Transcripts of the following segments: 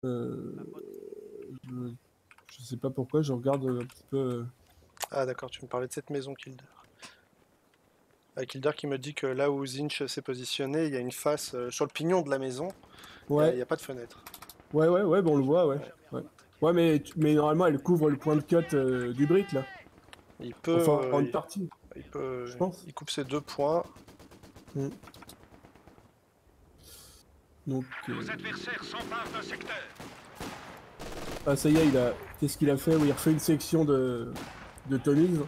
Je, je sais pas pourquoi, je regarde un petit peu. Ah d'accord, tu me parlais de cette maison Kilder. Kilder qui me dit que là où Zinch s'est positionné, il y a une face sur le pignon de la maison, il Ouais, n'y a pas de fenêtre. ouais, bon, on le voit, ouais. Ouais. Ouais, mais normalement, elle couvre le point de cut du brick, là. Il peut, Enfin, en une partie, il peut, je pense. il coupe ses 2 points. Mm. Donc, Nos adversaires s'emparent d'un secteur. ah, ça y est, qu'est-ce qu'il a fait? Oui, il refait une section de Tommy's.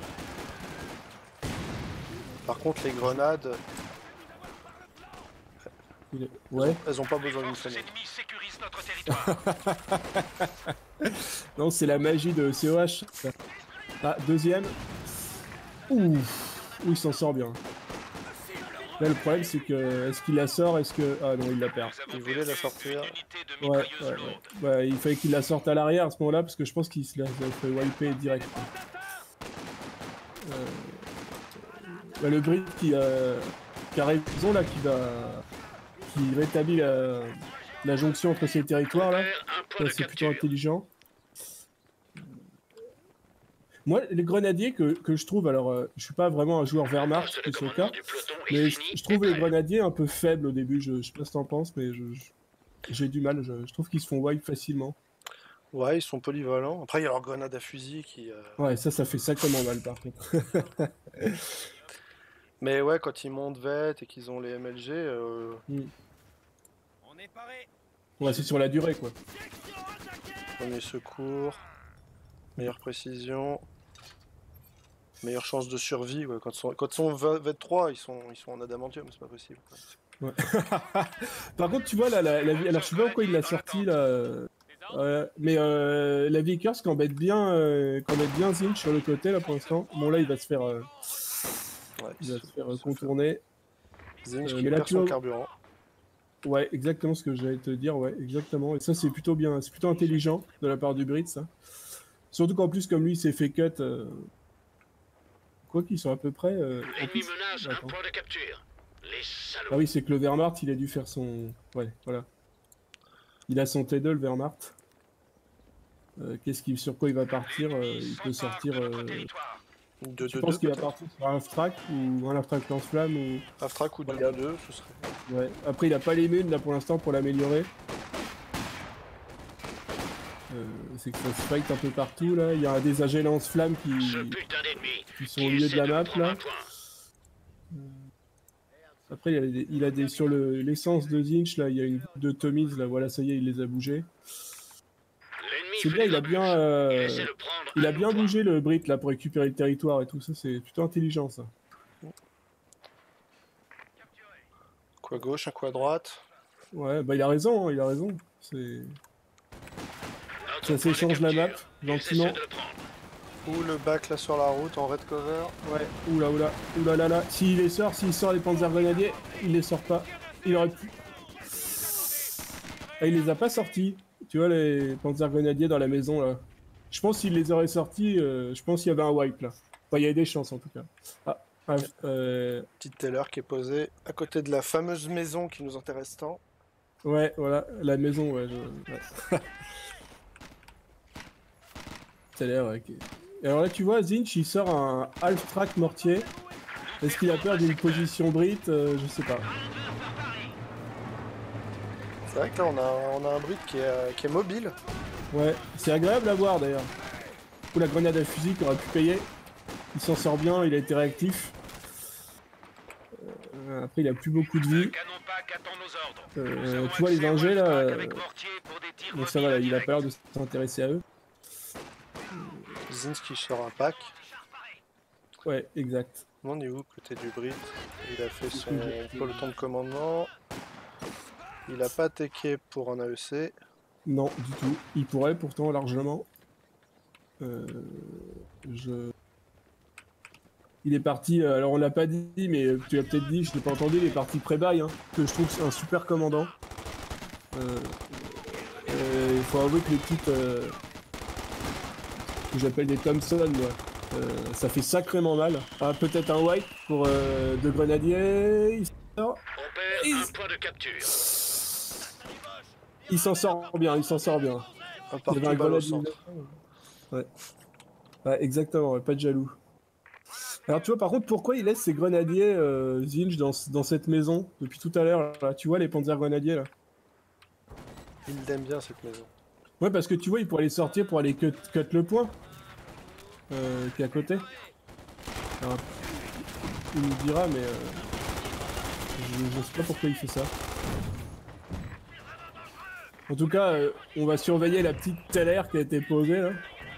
Par contre, les grenades, Ouais. elles ont pas besoin d'une Forces fenêtre. ennemies sécurisent notre territoire. Non, c'est la magie de COH. Ça. Ah, deuxième. Ouh, il s'en sort bien. Là, le problème, c'est que est-ce qu'il la sort? Est-ce que ah non, il la perd. Nous avons Il voulait perdu la sortir. une unité de Ouais, mitrailleuse lourde. ouais, il fallait qu'il la sorte à l'arrière à ce moment-là parce que je pense qu'il se la fait wiper direct. Bah, le Brit qui a raison là, qui rétablit la jonction entre ces territoires là. Un point de C'est plutôt capture. intelligent. Moi, les grenadiers que je trouve, alors je suis pas vraiment un joueur Wehrmacht, Poste de plus le commandement cas, du peloton est mais fini je trouve et les prêt. grenadiers un peu faibles au début. Je sais pas ce que t'en penses, mais j'ai du mal. Je trouve qu'ils se font wipe facilement. Ouais, ils sont polyvalents. Après, il y a leur grenade à fusil qui. Ouais, ça fait sacrément mal par contre. Mais ouais, quand ils montent vite et qu'ils ont les MLG, Mm. On est paré. Ouais, c'est sur la durée quoi. premier secours, meilleure précision, meilleure chance de survie. Ouais. Quand ils sont V3, ils sont en adamantium, c'est pas possible. Quoi. Ouais. Par contre, tu vois, là, alors je sais pas pourquoi il l'a sorti, là. Mais la Vickers qu'embête bien Zinch sur le côté, là, pour l'instant. Bon, là, il va se faire, Ouais, il va se faire contourner. Zinch qui Mais là, perd tu son vois, carburant. ouais, exactement ce que j'allais te dire, ouais, exactement. Et ça, c'est plutôt bien, c'est plutôt intelligent de la part du Brit, ça. Surtout qu'en plus, comme lui, il s'est fait cut. Quoi qu'ils sont à peu près. En L'ennemi plus, menace un attends. point de capture. Les salauds. Ah oui, c'est que le Wehrmacht, il a dû faire son. Ouais, voilà. Il a son T2, le Wehrmacht. Sur quoi il va partir Il peut sortir. Tu penses 2-2-2 qu'il va peut-être. partir sur un half-track ou un half-track lance-flamme ou... Half-track ou Ouais, 2-2-2, ce serait. ouais. Après, il a pas les munes là pour l'instant pour l'améliorer. C'est que ça se fight un peu partout là. Il y a des AG lance-flamme Ce putain d'ennemi qui sont au milieu de la map là. Après, il a des sur l'essence de Zinch là. Il y a une de Tommy's là. Voilà, ça y est, il les a bougés. C'est bien, il a bien bougé le Brit là pour récupérer le territoire et tout ça. C'est plutôt intelligent ça. Quoi gauche, un quoi droite. Ouais, bah il a raison, hein, il a raison. Ça s'échange la map, gentiment. Ou le bac là sur la route en red cover. Ouais, oula. S'il sort les Panzer Grenadiers, il les sort pas. Il aurait pu. Ah, il les a pas sortis. Tu vois, les Panzer Grenadiers dans la maison là. Je pense qu'il les aurait sortis, je pense qu'il y avait un wipe là. Enfin, il y avait des chances en tout cas. Petite Taylor qui est posée à côté de la fameuse maison qui nous intéresse tant. Ouais, voilà, la maison, ouais. Ça a l'air, ouais. Et alors là, tu vois, Zinch, il sort un half-track mortier. Est-ce qu'il a peur d'une position Brit Je sais pas. C'est vrai que là, on a un Brit qui est mobile. Ouais, c'est agréable à voir d'ailleurs. Ou la grenade à fusil qu'il aurait pu payer. Il s'en sort bien, il a été réactif. Après, il a plus beaucoup de vie. Tu vois les ingés là. Donc ça va, il a pas l'air de s'intéresser à eux. Zinski sort un pack. Ouais, exact. On est où côté du Brit? Il a fait son peloton de commandement. Il a pas attaqué pour un AEC. Non, du tout. Il pourrait pourtant largement. Il est parti, alors on l'a pas dit, mais tu l'as peut-être dit, je l'ai pas entendu, il est parti pré-bail, hein, que je trouve c'est un super commandant. Il faut avouer que les petites que j'appelle des Thompson, moi, ça fait sacrément mal. Ah, peut-être un white pour deux grenadiers. On perd un point de capture. Il s'en sort bien, il s'en sort bien. Un Il y avait un partout balle au grenadier. centre. Ouais. Ouais, exactement, ouais, pas de jaloux. Alors tu vois par contre pourquoi il laisse ses grenadiers Zinch dans cette maison depuis tout à l'heure là, tu vois les panzer grenadiers là. Il l'aime bien cette maison. Ouais parce que tu vois il pourrait les sortir pour aller cut le point qui est à côté. Alors, il nous dira mais je sais pas pourquoi il fait ça. En tout cas on va surveiller la petite teller qui a été posée là.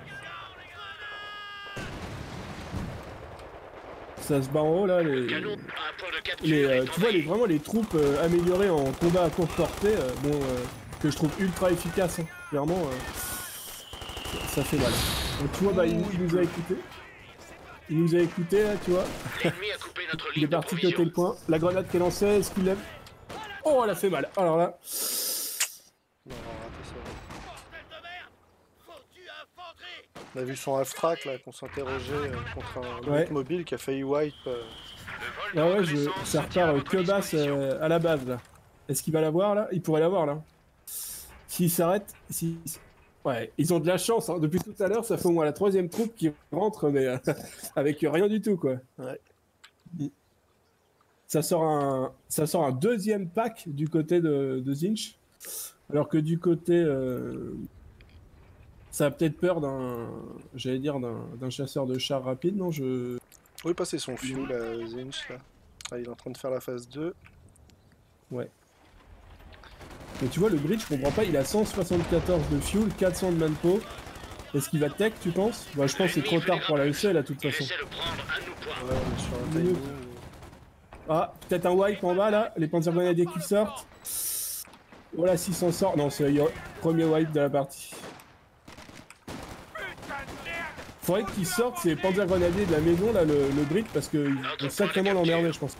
Ça se bat en haut là, tu vois vraiment les troupes améliorées en combat à courte portée, que je trouve ultra efficace, hein. Clairement, ça fait mal. Donc tu vois, bah, il nous a écouté. Il nous a écouté là, tu vois. Il est parti côté le point. La grenade qui est lancée, est-ce qu'il lève? Oh, elle a fait mal. Alors là. Non, on va rater ça. On a vu son half-track là, qu'on s'interrogeait contre un Ouais. mobile qui a failli wipe. Ah ouais, ça repart que basse à la base là. Est-ce qu'il va l'avoir là? Il pourrait l'avoir là. S'il s'arrête, ouais, ils ont de la chance. Hein. Depuis tout à l'heure, ça fait au moins la 3e troupe qui rentre, mais avec rien du tout quoi. Ouais. Ça sort un 2e pack du côté de Zinch, alors que du côté ça a peut-être peur d'un chasseur de chars rapide, non Oui, passer son fuel à Zinch là. Ah, il est en train de faire la phase 2. Ouais. Mais tu vois, le bridge, je comprends pas, il a 174 de fuel, 400 de manpo. Est-ce qu'il va tech, tu penses? Bah, je pense que c'est trop tard pour la ECL, à toute façon. Ouais, on est sur un timing. Ah, peut-être un wipe en bas, là, les panzer grenadiers qui sortent. Voilà, s'il s'en sort. Non, c'est le premier wipe de la partie. Faudrait qu'ils sortent ces panzer grenadiers de la maison, là, le bridge, parce qu'ils vont sacrément l'emmerder, je pense.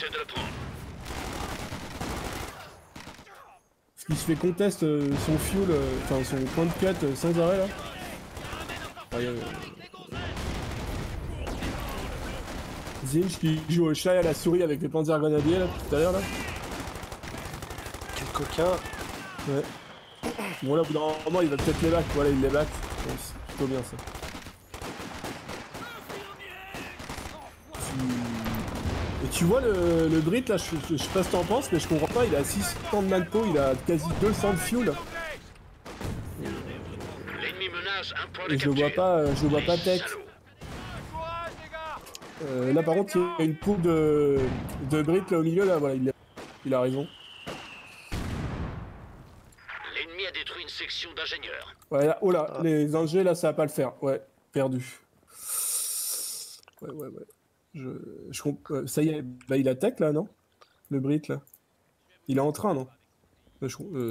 Parce qu'il se fait contest son fuel, enfin son point de cut sans arrêt là. Zinch qui joue au chat et à la souris avec les panzer grenadiers là, tout à l'heure là. Quel coquin. Ouais. Bon là au bout d'un moment il va peut-être les back, voilà il les back. Bon, c'est plutôt bien ça. Et tu vois le Brit là, je sais pas ce que t'en penses, mais je comprends pas, il a 600 de manpo, il a quasi 200 de fuel. Et je le vois pas tech. Là par contre il y a une poupe de Brit là au milieu là, voilà, il a raison. L'ennemi a détruit une section d'ingénieurs. Ouais, là, oh là, les ingés là ça va pas le faire, ouais, perdu. Ouais. Je comprends. Ça y est, bah il attaque là, non? Le Brit là. Il est en train, non? Non,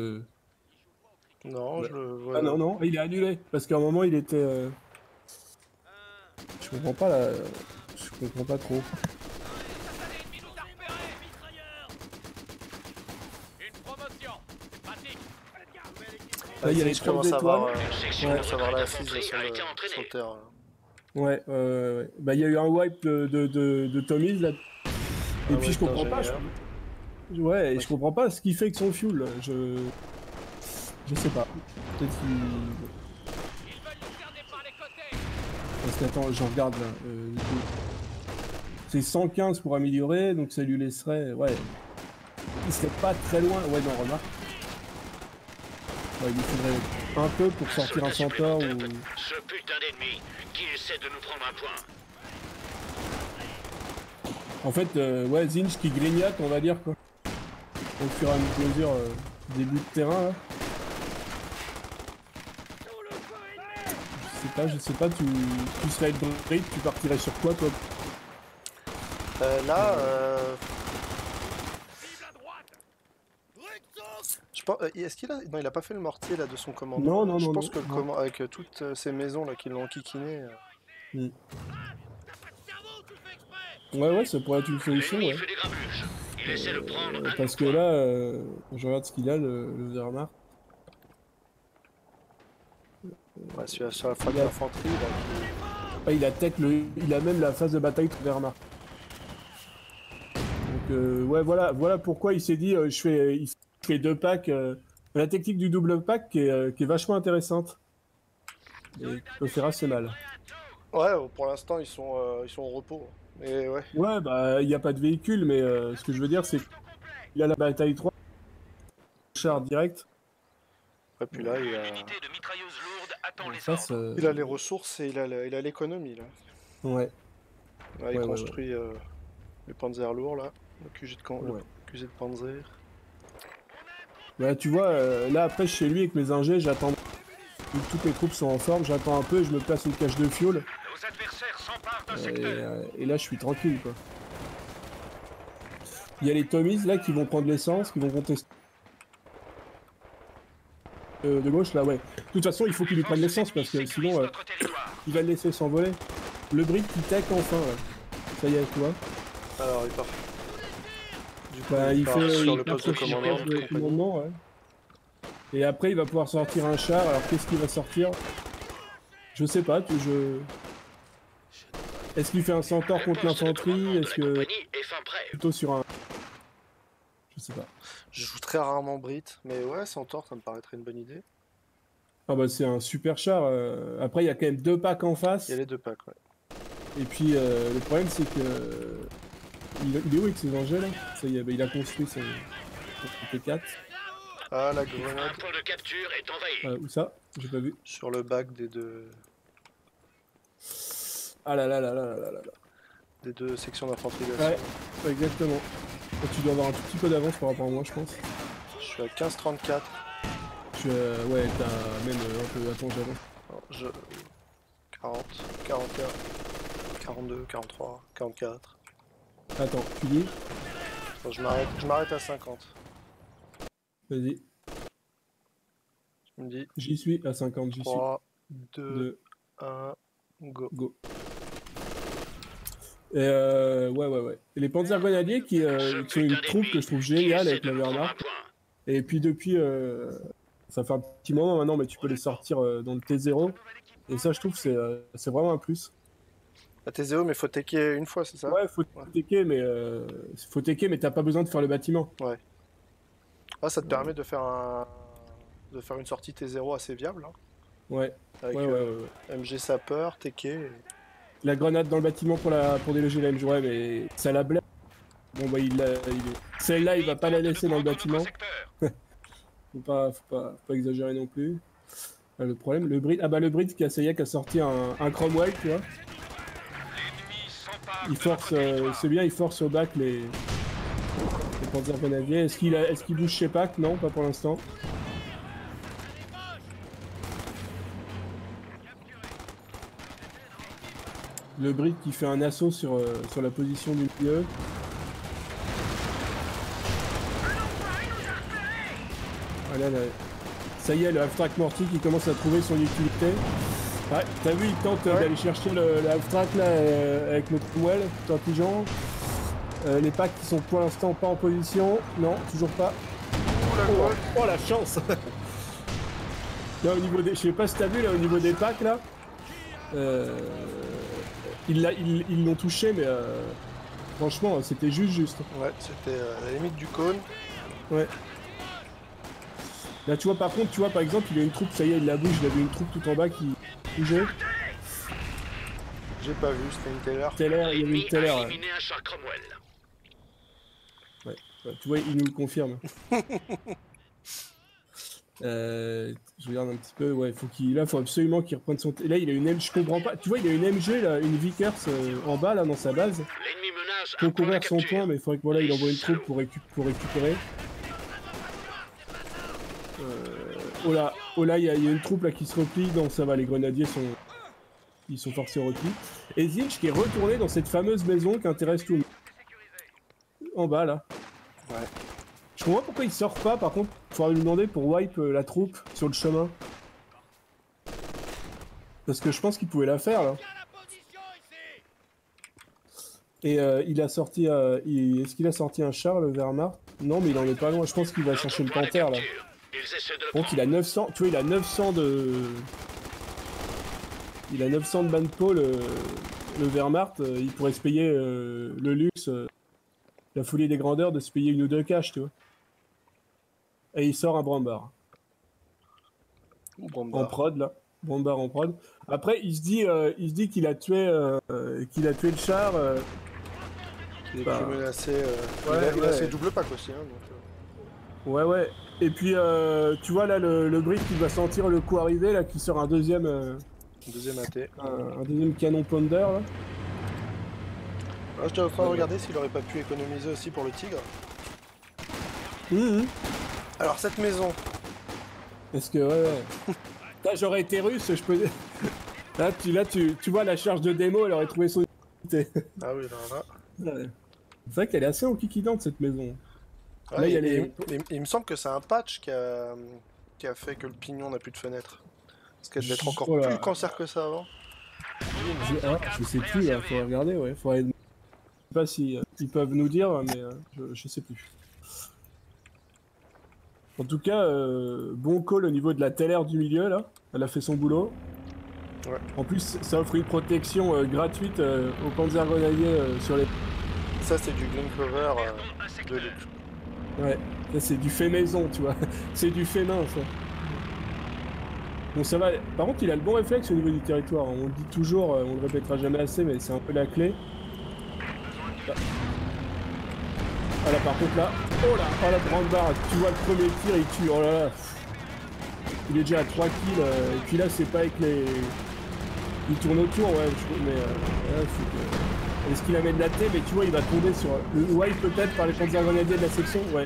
ouais. je le vois. Ah non, il est annulé. Parce qu'à un moment il était. Je comprends pas là. Je comprends pas trop. Là, il y a les commence à avoir la assise sur le terrain. Ouais. Bah il y a eu un wipe de Tommy's là. Et puis je comprends pas. Ouais, et je comprends pas ce qu'il fait avec son fuel. Là. Je sais pas. Peut-être qu'il. Parce qu'attends, je regarde là. Du coup. C'est 115 pour améliorer, donc ça lui laisserait. Ouais. Il serait pas très loin. Ouais, non, remarque. Ouais, il lui faudrait un peu pour sortir un centaure ou. Ce putain d'ennemi qui essaie de nous prendre un point. En fait, ouais, Zinch qui grignote, on va dire quoi. Au fur et à mesure début de terrain là. Je sais pas, tu serais le Brit, tu partirais sur quoi toi? Je pense, est-ce qu'il a... Non, il a pas fait le mortier là de son commandant. Non. Je pense que avec toutes ces maisons là qui l'ont enquiquiné. Ouais, ça pourrait être une solution. Ouais. Parce que là, je regarde ce qu'il a, le Wehrmacht. Ouais, sur la frappe d'infanterie là. Il attaque il a même la phase de bataille de Wehrmacht. Donc ouais, voilà pourquoi il s'est dit il fait 2 packs La technique du double pack qui est vachement intéressante. Et qui peut faire assez mal. Ouais, pour l'instant, ils sont au repos. Mais ouais. Ouais, bah, il n'y a pas de véhicule, mais ce que je veux dire, c'est qu'il a la bataille 3, char direct. Et puis là, il a les ressources et il a l'économie, là. Ouais. Là, il construit les panzers lourds, là. Le QG de panzer. Bah, tu vois, là, après, chez lui, avec mes ingés, j'attends. Toutes les troupes sont en forme, j'attends un peu et je me place une cache de fuel. Et là, je suis tranquille, quoi. Il y a les Tommies, là, qui vont prendre l'essence, qui vont contester. De gauche, là, ouais. De toute façon, il faut qu'il lui prenne l'essence, parce que sinon, il va le laisser s'envoler. Le brick qui tech enfin, là. Ça y est, tu vois. Alors, il part. Du coup, bah, il part fait, sur il le poste de commandement. Ouais. Et après, il va pouvoir sortir un char. Alors, qu'est-ce qu'il va sortir? Je sais pas, Est-ce qu'il fait un centaure contre l'infanterie? Est-ce que... Plutôt sur un... Je sais pas. Je joue très rarement Brit, mais ouais, centaure, ça me paraîtrait une bonne idée. Ah bah c'est un super char. Après, il y a quand même 2 packs en face. Il y a les 2 packs, ouais. Et puis, le problème, c'est que... Il est où avec ses engins, là? Ça y est, bah, il a construit son P4. Ah, la grenade. Un point de capture est envahi. Où ça? J'ai pas vu. Sur le bac des 2... Ah là là là là là là là. Des 2 sections d'infanterie. Ouais, exactement. Tu dois avoir un tout petit peu d'avance par rapport à moi, je pense. Je suis à 15-34. Ouais, t'as même un peu... Attends, j'avance. 40, 41, 42, 43, 44. Attends, tu dis? Bon, je m'arrête à 50. Vas-y. Tu me dis? J'y suis, à 50, j'y suis. 3, 2, 1, go. Et ouais. Et les Panzer Grenadiers qui ont une troupe que je trouve géniale avec la Wehrmacht. Et puis depuis, ça fait un petit moment maintenant, mais tu peux les sortir dans le T0. Et ça, je trouve, c'est vraiment un plus. La T0, mais faut taker une fois, c'est ça? Ouais, faut taker, mais t'as pas besoin de faire le bâtiment. Ouais. Ah, ça te permet de faire une sortie T0 assez viable. Hein. Ouais. Avec MG sapeur, taker. La grenade dans le bâtiment pour déloger la MG, ouais, mais ça la blesse. Bon bah celle-là il va pas la laisser dans le bâtiment. faut pas exagérer non plus. Le problème, le Brit qui a sorti un Cromwell, tu vois. Il force, c'est bien, il force au bac les Panzer Grenadiers. Est-ce qu'il bouge chez Pac? Non, pas pour l'instant. Le Brit qui fait un assaut sur la position du milieu. Voilà, là. Ça y est, le Half-Track Morty qui commence à trouver son utilité. Ouais, t'as vu, il tente d'aller chercher le Half-Track là avec le Cromwell, tout intelligent. Les packs qui sont pour l'instant pas en position. Non, toujours pas. Oh la chance. Là au niveau des... Je sais pas si t'as vu là au niveau des packs là. Ils l'ont touché mais franchement c'était juste. Ouais, c'était à la limite du cône. Ouais. Là tu vois par contre, par exemple il a une troupe, ça y est il la bouge, il avait une troupe tout en bas qui bougeait. J'ai pas vu, c'était une Teller. Il y avait une Teller. Ouais, tu vois il nous le confirme. Je regarde un petit peu, ouais, faut absolument qu'il reprenne son... Là il a une MG, je comprends pas, tu vois il a une MG là, une Vickers en bas là dans sa base. Pour couvrir son point, mais il faudrait que voilà il envoie une troupe pour récupérer. Oh là, il y a une troupe là qui se replie, donc ça va, les grenadiers sont forcés au repli. Et Zinch qui est retourné dans cette fameuse maison qui intéresse tout le monde. En bas là. Ouais. Je comprends pourquoi il sort pas, par contre, il faudra lui demander pour wipe la troupe sur le chemin. Parce que je pense qu'il pouvait la faire là. Et il a sorti... Est-ce qu'il a sorti un char, le Wehrmacht? Non, mais il en est pas loin, je pense qu'il va chercher le Panther là. Donc il a 900, tu vois, il a 900 de... Il a 900 de Banpo, le Wehrmacht, il pourrait se payer le luxe, la folie des grandeurs de se payer une ou deux caches, tu vois. Et il sort un Brandbar. Ou en Brandbar. prod là. Brandbar en prod. Après, il se dit qu'il a tué le char. Il est Bah, plus menacé. ouais, il a ouais. ses double packs aussi. Hein, donc, Ouais, ouais. Et puis, tu vois là, le Brit qui va sentir le coup arriver, là, qui sort un deuxième deuxième AT. un deuxième canon Ponder, là. Là, j'étais en train de regarder s'il aurait pas pu économiser aussi pour le tigre. Alors, cette maison. Parce que, ouais. Là, j'aurais été russe, je peux... Là, tu vois, la charge de démo, elle aurait trouvé son... Ah oui, là. Ouais. C'est vrai qu'elle est assez enquiquinante, cette maison. Ouais, Là, il y a les... il me semble que c'est un patch qui a fait que le pignon n'a plus de fenêtre. Parce qu'elle devait être encore Oh là. plus cancer que ça avant. Je sais plus, là, faut regarder, ouais. Je sais pas si ils peuvent nous dire, mais je sais plus. En tout cas, bon call au niveau de la TLR du milieu, là. Elle a fait son boulot. Ouais. En plus, ça offre une protection gratuite aux Panzer Grenadiers sur les... Ça, c'est du Green Cover de luxe. Ouais, ça c'est du fait maison, tu vois. C'est du fait main, ça. Bon, ça va. Par contre, il a le bon réflexe au niveau du territoire. On le dit toujours, on le répétera jamais assez, mais c'est un peu la clé. Là. Ah là, par contre, là. Oh là, oh la grande barre. Tu vois le premier tir, il tue. Oh là là. Il est déjà à 3 kills. Et puis là, c'est pas avec les... Il tourne autour, ouais. Mais là, c'est que... Est-ce qu'il amène la tête? Mais tu vois, il va tomber sur le wipe peut-être par les Panzer Grenadiers de la section. Ouais.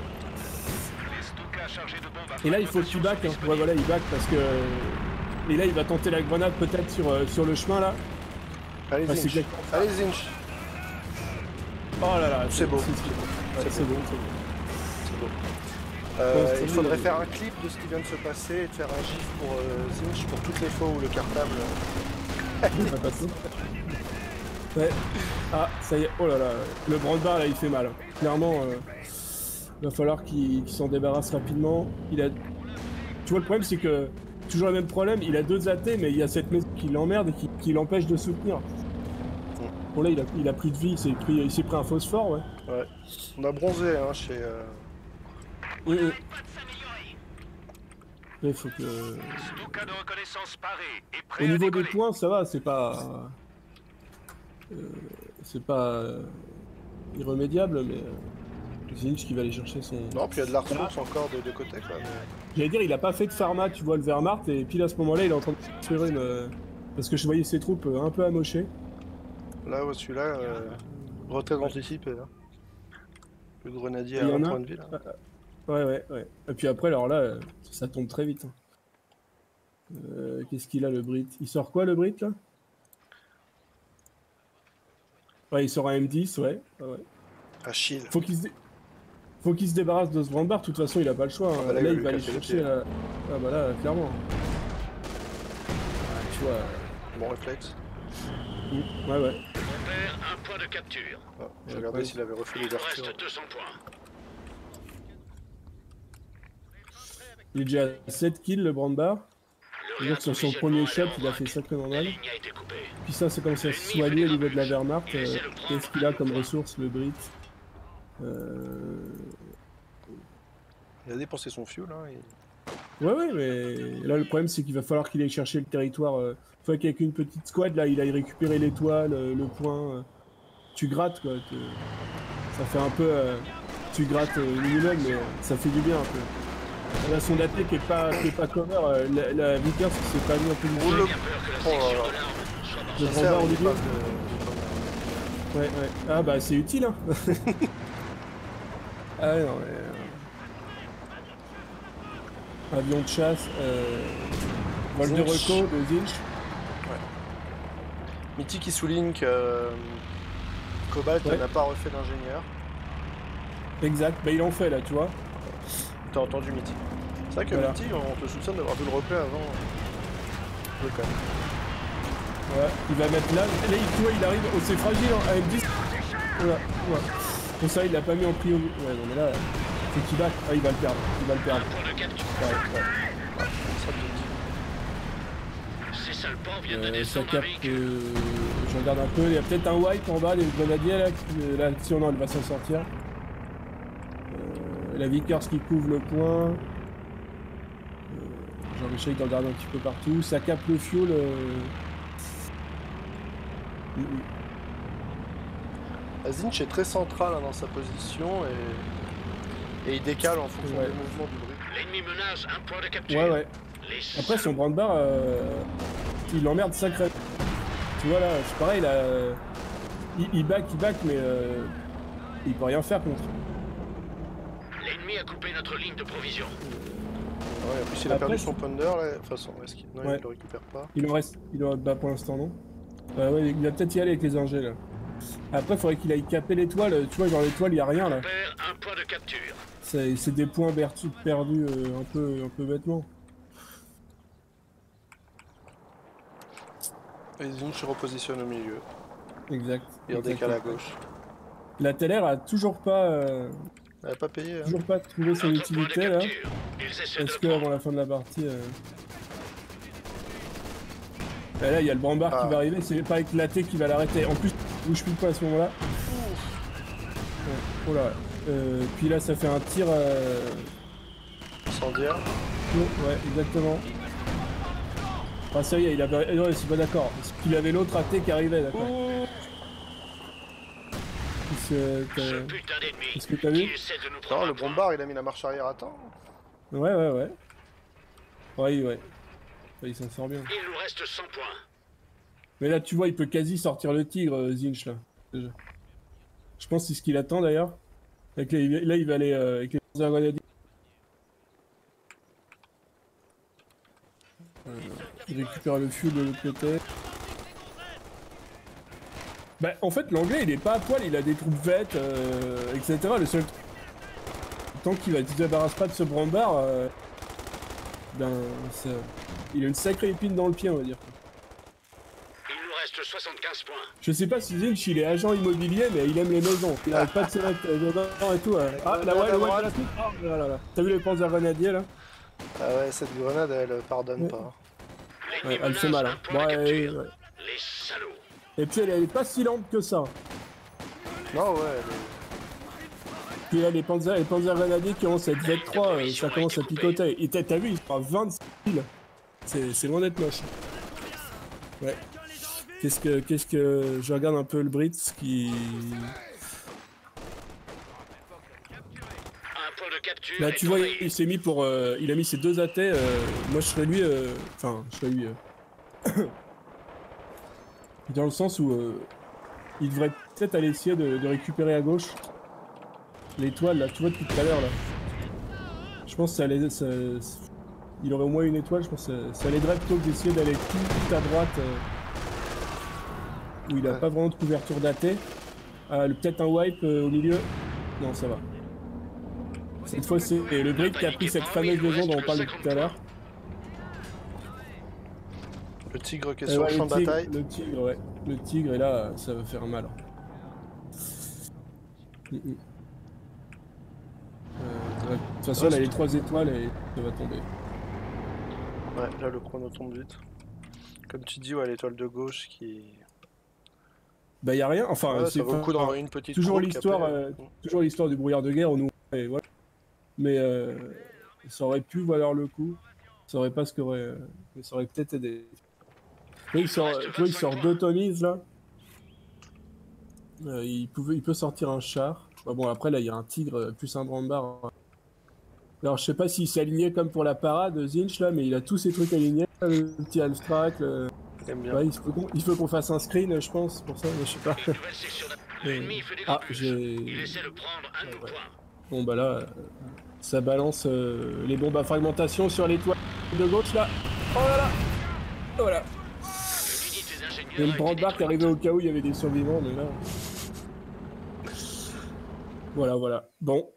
Et là, il faut qu'il back. Hein. Ouais, voilà, il back parce que... Et là, il va tenter la grenade peut-être sur le chemin, là. Allez, Ah, Zinch. Allez, Zinch. Oh là là, C'est beau. C'est beau. Il faudrait faire un clip de ce qui vient de se passer et de faire un gif pour Zinch pour toutes les fois où le cartable... Il va passer. Ouais. Ah, ça y est. Oh là là. Le brandbar, là, il fait mal. Clairement, il va falloir qu'il s'en débarrasse rapidement. Tu vois, le problème, c'est que... Toujours le même problème, il a 2 AT, mais il y a cette maison qui l'emmerde et qui l'empêche de soutenir. Bon là, il a pris de vie, il s'est pris un phosphore, ouais. Ouais. On a bronzé, hein, chez... Oui. Il faut que... Au niveau des points, ça va, c'est pas... c'est pas... irrémédiable, mais... Zinch qui va aller chercher son... Non, puis il y a de la ressource encore de côté, quoi. Mais... J'allais dire, il a pas fait de pharma, tu vois, le Wehrmacht, et puis à ce moment-là, il est en train de faire une... Parce que je voyais ses troupes un peu amochées. Là, celui-là, retraite anticipée, là. Le grenadier à un point de vie, là. Ouais. Et puis après, alors là, ça tombe très vite. Qu'est-ce qu'il a, le Brit? Il sort quoi, le Brit, là? Ouais, il sort un M10, ouais. Achille. Faut qu'il se débarrasse de ce Brandbar, de toute façon, il a pas le choix. Hein. Ah bah là, il va aller chercher... Ah bah là, clairement. Tu vois... Bon réflexe. Ouais. On perd un point de capture. Ah, j'ai regardé s'il avait refait l'ouverture. Il reste 200 points. Il est déjà à 7 kills, le Brandbar. C'est-à-dire que sur son premier shot, il a fait sacrément mal. Puis ça, c'est comme ça se soigner au niveau de la Wehrmacht. Qu'est-ce qu'il a comme ressource, le Brit? Il a dépensé son fuel, hein. Ouais, mais là, le problème, c'est qu'il va falloir qu'il aille chercher le territoire. Une fois qu'avec une petite squad, là, il aille récupérer l'étoile, le point. Tu grattes, quoi. Ça fait un peu... tu grattes minimum, mais ça fait du bien, un peu. Là, son AT qui est pas cover, la Vickers, c'est pas mis un peu du tout. Le Brandbar au milieu. Ouais. Ah bah, c'est utile, hein. Ah ouais, non, mais... Avion de chasse, vol de reco de Zinch. Ouais. Mitty qui souligne que Cobalt n'a pas refait d'ingénieur. Exact, bah il en fait là, tu vois. T'as entendu Mitty. C'est vrai que voilà. Mitty, on te soupçonne d'avoir vu le replay avant. Le cas. Ouais, il va mettre là, il arrive, oh, c'est fragile, hein, avec 10. Voilà. Pour ça, il l'a pas mis en prio. Ouais, non, mais là, faut qu'il back. Ah, il va le perdre. Ouais. Ça capte, je regarde un peu, il y a peut-être un wipe en bas, des grenadiers là, l'action non, elle va s'en sortir. La Vickers qui couvre le point. Je Alors j'essaye d'en garder un petit peu partout. Ça capte le fuel. Zinch est très central hein, dans sa position et il décale en fonction Ouais. des mouvements du bruit. L'ennemi menace un point de capture. Ouais, ouais. Les Après, son brand-bar, il l'emmerde sacré. Tu vois là, c'est pareil, là, il back, mais il peut rien faire contre. L'ennemi a coupé notre ligne de provision. Ouais, en plus il a Après, perdu son ponder là, enfin son esquive, non Ouais. il le récupère pas. Il en reste, bah pour l'instant non. Ouais, il va peut-être y aller avec les ingés là. Après, il faudrait qu'il aille caper l'étoile. Tu vois, dans l'étoile, il y a rien là. Perd un point de capture. C'est des points perdus un peu bêtement. Et Zinch se repositionne au milieu, Exact. il redécale à gauche. La Teller a toujours pas, Elle a pas payé hein. trouvé son Notre point de utilité là. capture. Ils essaient de Est-ce le que avant prendre. la fin de la partie. Et là, il y a le brandbar qui va arriver, c'est pas avec la T qui va l'arrêter. En plus, il bouge plus pas à ce moment-là. Ouais. Oh là. Puis là, ça fait un tir. Incendiaire. Ouais, exactement. Ah, ça y est, il avait. Ouais, c'est pas d'accord. Parce qu'il avait l'autre AT qui arrivait, d'accord. Ce putain d'ennemi Qu'est-ce que t'as vu? qui essaie de nous prendre Non, un le point. bombard il a mis la marche arrière à temps. Ouais. Ouais, il s'en sort bien. Il nous reste 100 points. Mais là, tu vois, il peut quasi sortir le tigre, Zinch, là. Déjà. Je pense que c'est ce qu'il attend, d'ailleurs. Là, il va aller avec les grenadiers. Il récupère le fuel de l'autre côté. Bah, en fait, l'anglais, il est pas à poil, il a des troupes vêtes, etc. Le seul truc, tant qu'il va se débarrasse pas de ce brandbar, ben, il a une sacrée épine dans le pied, on va dire. Il nous reste 75 points. Je sais pas si Zinch, il est agent immobilier, mais il aime les maisons. Il arrête pas de se mettre dedans et tout. Ah, là, ouais, le ouais de la suite. Ah, là. T'as vu les panzers grenadiers, là? Ah ouais, cette grenade elle pardonne Ouais. pas. L'ennemi Ouais, elle fait menace mal, un hein. point de Ouais, capture. ouais. Les salauds. Et puis, elle est pas si lente que ça. Non ouais, Puis là, les panzers grenadiers qui ont cette Z3, ça commence à picoter. Et t'as vu, il fera 26 000. C'est loin d'être moche. Ouais. Qu'est-ce que... Je regarde un peu le Brits qui... Un point de capture. Là, est tu vois, envahi. il s'est mis pour... il a mis ses deux AT. Moi, je serais lui... Enfin, je serais lui... Dans le sens où... il devrait peut-être aller essayer de récupérer à gauche. L'étoile, là, tu vois, depuis tout à l'heure, là. Je pense que il aurait au moins une étoile, je pense que ça l'aiderait plutôt que d'essayer d'aller tout à droite, où il a pas vraiment de couverture d'AT. Peut-être un wipe au milieu. Non, ça va. Cette fois, c'est le Brit qui a pris cette fameuse maison dont on parlait tout à l'heure. le tigre qui est sur le champ de bataille. Le tigre, ouais. Le tigre, et là, ça va faire mal. De toute façon, là, les 3 étoiles et ça va tomber. Ouais, là le chrono tombe vite. Comme tu dis, ouais, l'étoile de gauche qui... Bah, y a rien. Enfin, Ouais, c'est ça vaut le coup d'envoyer une petite toujours croûte l'histoire, capée. toujours l'histoire du brouillard de guerre. Et voilà. Mais ça aurait pu valoir le coup. Ça aurait pas ce qu'aurait, mais ça aurait peut-être aidé. Oui, tu vois, il sort 2 Tommies là. Il peut sortir un char. Bah, bon, après là, il y a un tigre plus un brandbar. Alors, je sais pas s'il s'est aligné comme pour la parade Zinch là, mais il a tous ses trucs alignés. Le petit Alstrak. J'aime bien. Ouais, il faut qu'on fasse un screen, je pense, pour ça, mais je sais pas. Une nouvelle section L'ennemi fait des repus. Il essaie de prendre un de nos points. Bon, bah là, ça balance les bombes à fragmentation sur l'étoile de gauche là. Oh là là. Voilà. L'unité d'ingénieur Il y a a une été brandbar qui détruite. arrivait au cas où il y avait des survivants, mais là. Voilà. Bon,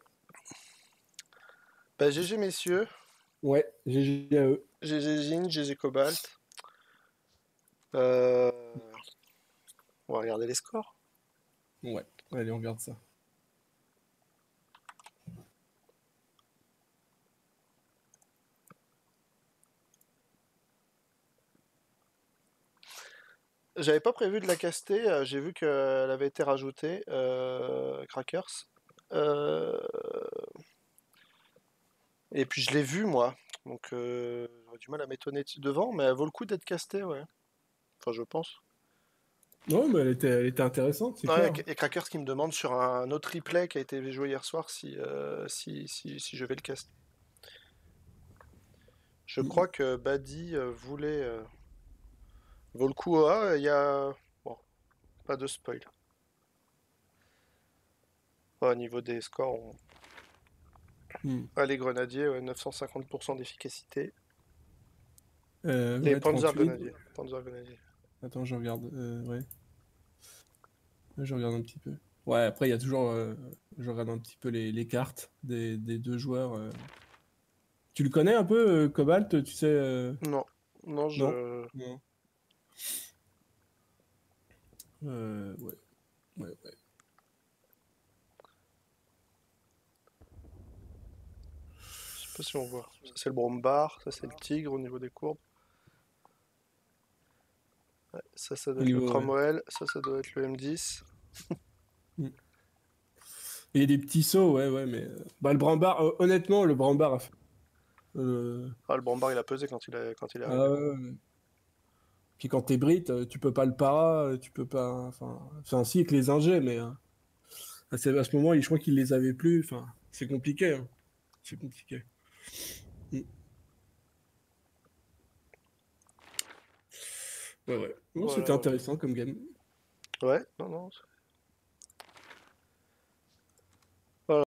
Bah GG messieurs, ouais, GG à eux. GG Zin, GG Cobalt. On va regarder les scores. Ouais, allez, on regarde ça. J'avais pas prévu de la caster, j'ai vu qu'elle avait été rajoutée, Crackers. Et puis je l'ai vu moi, donc j'aurais du mal à m'étonner devant, mais elle vaut le coup d'être castée, ouais. Enfin, je pense. Non, mais elle était intéressante, c'est Ouais, clair. et Crackers qui me demande sur un autre replay qui a été joué hier soir si je vais le caster. Je crois que Badi voulait... vaut le coup, il y a... Bon, pas de spoil. Au niveau des scores, les grenadiers, ouais, 950% d'efficacité. Et Ouais, Panzer 38. Grenadier. Panzer Grenadier. Attends, je regarde. Ouais, je regarde un petit peu. Ouais, après, il y a toujours. Je regarde un petit peu les cartes des deux joueurs. Tu le connais un peu, Cobalt, tu sais Non, non, Non? je... Non. Ouais, ouais. Je sais pas si on voit. Ça c'est le Brombar, ça c'est le Tigre au niveau des courbes. Ouais, ça doit Au être le niveau, ouais. Cromwell, ça doit être le M10. Mm. Et des petits sauts, ouais, mais. Bah, le Brambard, honnêtement, le Brambard a fait. Ah, le Brombar il a pesé quand il est Ah arrivé. ouais, ouais. Puis quand t'es Brit, tu peux pas le para, tu peux pas. Enfin, si, avec les ingés, mais. À ce moment, je crois qu'ils les avaient plus. Enfin, c'est compliqué, hein. C'est compliqué. Mm. Ouais. Bon, Voilà, c'était voilà. intéressant comme game. Ouais, non, non.